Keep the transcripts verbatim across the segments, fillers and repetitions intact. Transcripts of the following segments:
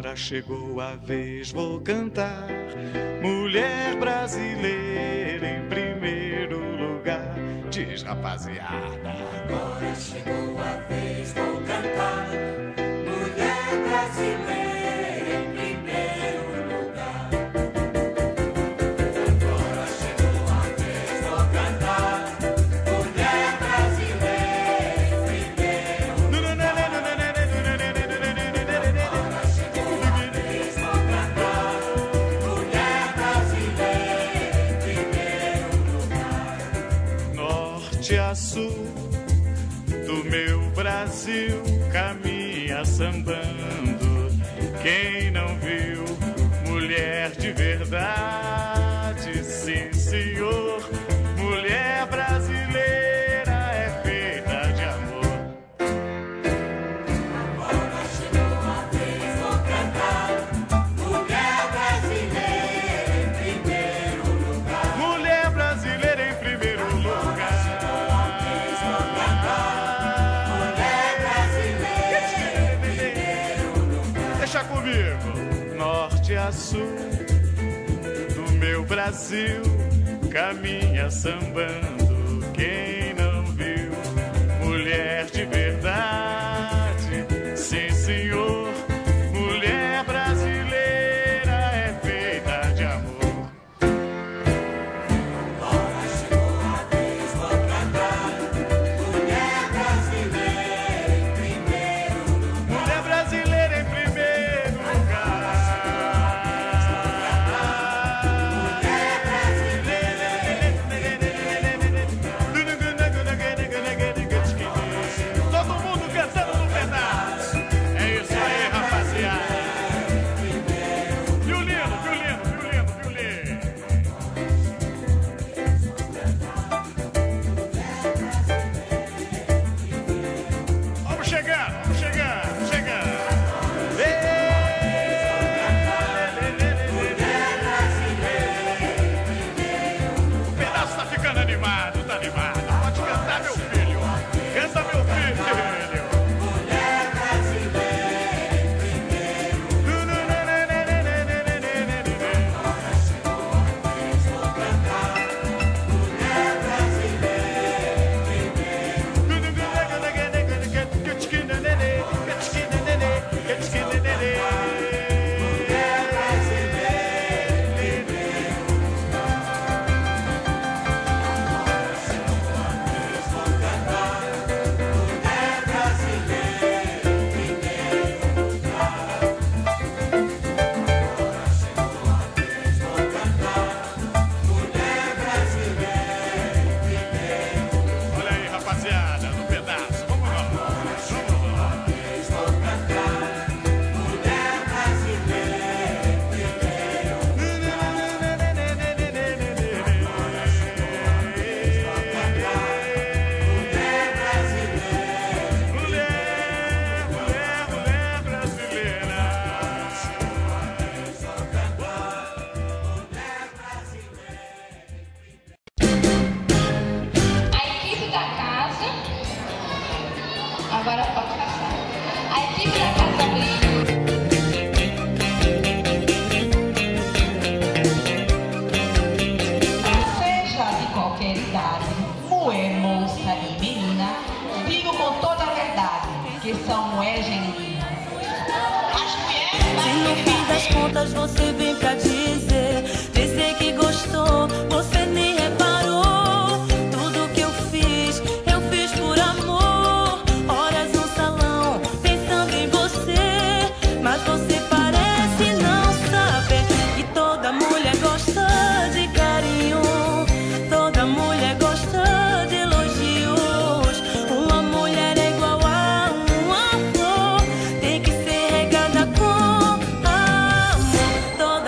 Agora chegou a vez, vou cantar. Mulher brasileira em primeiro lugar. Diz, rapaziada. Agora chegou a vez, vou cantar. Mulher brasileira em primeiro lugar. Agora chegou a vez, vou cantar. Mulher brasileira em primeiro lugar. Agora chegou a vez, vou cantar. Mulher brasileira em primeiro lugar. Norte a sul do meu Brasil caminha sambando. Quem não viu mulher de verdade? Sim, senhor. Mulher brasileira é feita de amor. Agora chegou a vez, vou cantar. Mulher brasileira em primeiro lugar. Mulher brasileira em primeiro lugar. Deixa comigo. Norte a sul do meu Brasil caminha sambando. Quem não viu mulher de verdade? Sim, senhor. Mulher brasileira é feita de amor. Agora chegou a vez, vou cantar. Mulher brasileira em primeiro lugar. Mulher brasileira em primeiro lugar. Todo mundo cantando no pedaço. É isso aí, rapaziada. Violino, violino, violino, violino. Vamos chegando, vamos chegando, chegando. O pedaço tá ficando animado, tá animado. Pode cantar, meu filho. Canta, meu filho. Mulher brasileira em primeiro lugar. Agora chegou a vez, vou cantar. Mulher brasileira em primeiro Olha aí, rapaziada, no pedaço. Vamos lá. Vamos lá. vou cantar. Mulher brasileira em primeiro Mulher, mulher, mulher brasileira. A equipe da casa. Agora pode passar. A equipe da Casa Brilho. Seja de qualquer idade, mulher, moça e menina, digo com toda a verdade que são mulheres genuínas. As mulheres Se no fim das contas você vem pra dizer, dizer que gostou, você nem reparou. Tudo que eu fiz, eu fiz por amor. Horas no salão, pensando em você. Mas você parece não saber que toda mulher gosta de carinho. Toda mulher gosta de elogios. Uma mulher é igual a uma flor, tem que ser regada com amor.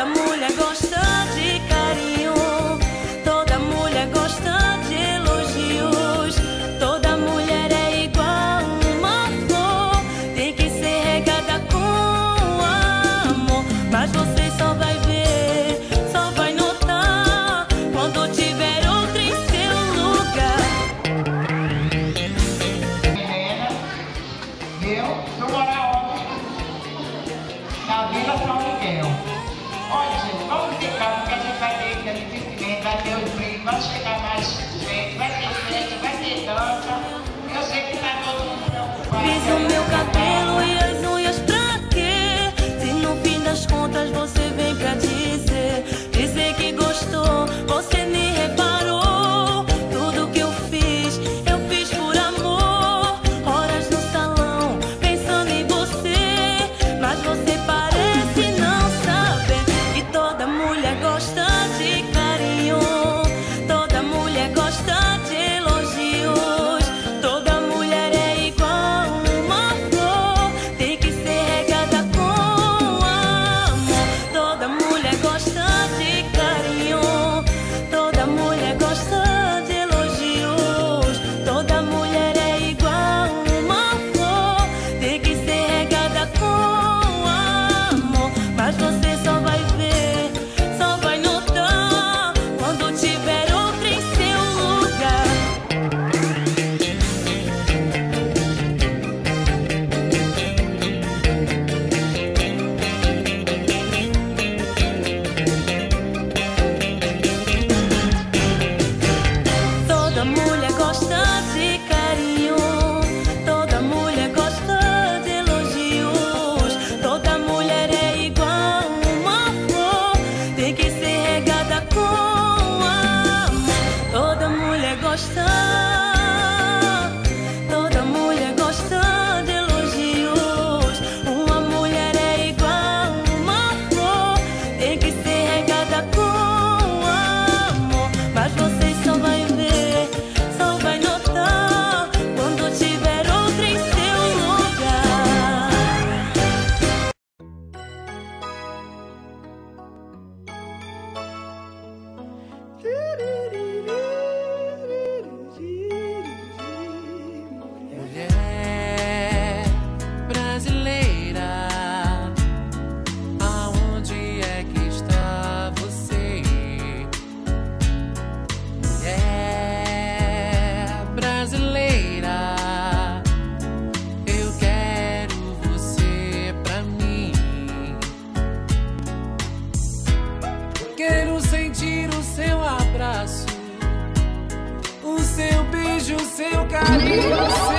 carinho, sim.